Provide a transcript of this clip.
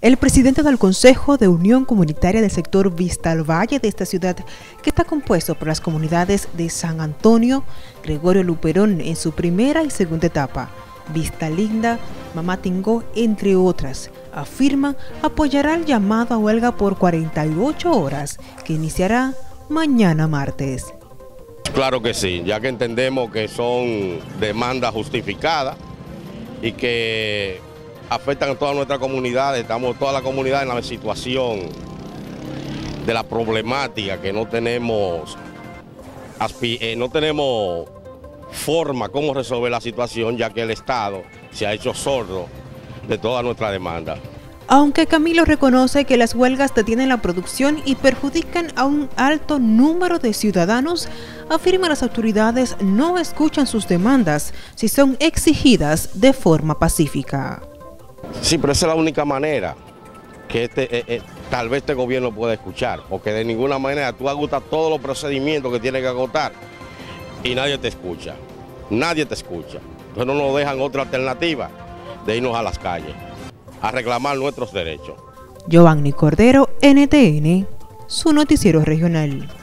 El presidente del Consejo de Unión Comunitaria del sector Vista al Valle de esta ciudad, que está compuesto por las comunidades de San Antonio, Gregorio Luperón en su primera y segunda etapa, Vista Linda, Mamá Tingó, entre otras, afirma apoyará el llamado a huelga por 48 horas que iniciará mañana martes. Claro que sí, ya que entendemos que son demandas justificadas y que afectan a toda nuestra comunidad, estamos toda la comunidad en la situación de la problemática que no tenemos forma cómo resolver la situación, ya que el Estado se ha hecho sordo de toda nuestra demanda. Aunque Camilo reconoce que las huelgas detienen la producción y perjudican a un alto número de ciudadanos, afirma las autoridades no escuchan sus demandas si son exigidas de forma pacífica. Sí, pero esa es la única manera que tal vez este gobierno pueda escuchar, porque de ninguna manera tú agotas todos los procedimientos que tienes que agotar y nadie te escucha, nadie te escucha. Entonces no nos dejan otra alternativa de irnos a las calles a reclamar nuestros derechos. Giovanni Cordero, NTN, su noticiero regional.